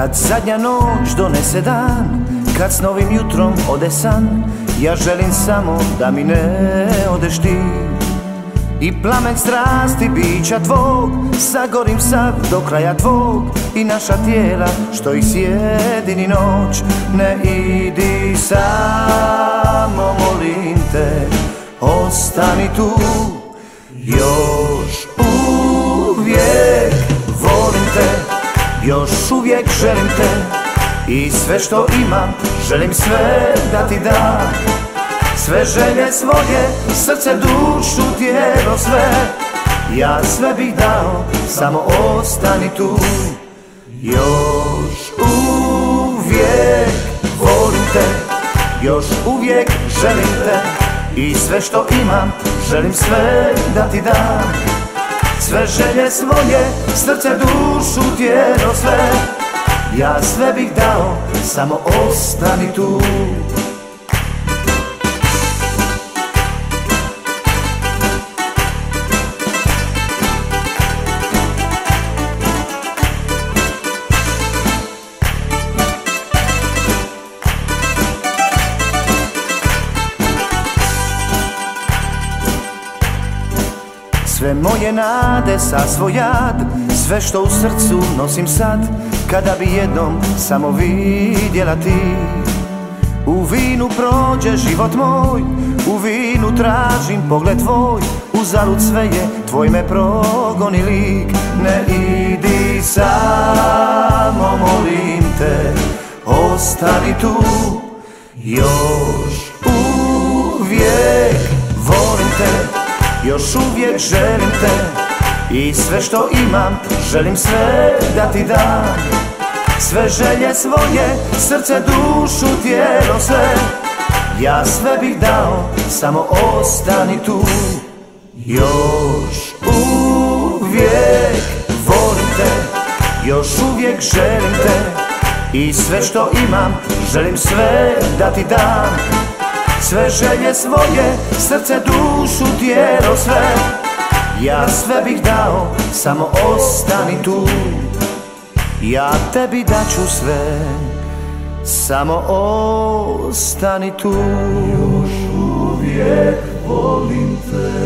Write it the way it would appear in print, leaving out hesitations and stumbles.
Kad zadnja noć donese dan, kad s novim jutrom ode san, ja želim samo da mi ne odeš ti. I plamen strasti bića tvog, sagorim sav do kraja tvog. I naša tijela što ih sjedini noć. Ne idi samo, molim te, ostani tu. Još uvijek volim te, još uvijek želim te. I sve što imam, želim sve da ti dam. Sve želje svoje, srce, dušu, tijelo, sve. Ja sve bih dao, samo ostani tu. Još uvijek volim te, još uvijek želim te. I sve što imam, želim sve da ti dam. Sve želje svoje, srce, dušu, tijelo, sve. Ja sve bih dao, samo ostani tu. Sve moje nade sa svoj jad, sve što u srcu nosim sad, kada bi jednom samo vidjela ti. U vinu prođe život moj, u vinu tražim pogled tvoj. Uzalud sve je, tvoj me progoni lik. Ne idi samo, molim te, ostani tu. Još uvijek volim te, još uvijek želim te. I sve što imam, želim sve da ti dam. Sve želje svoje, srce, dušu, tijelo, sve. Ja sve bih dao, samo ostani tu. Još uvijek volim te, još uvijek želim te. I sve što imam, želim sve da ti dam. Sve želje svoje, srce, dušu, tijelo, sve. Ja sve bih dao, samo ostani tu. Ja tebi daću sve, samo ostani tu. Još uvijek volim te.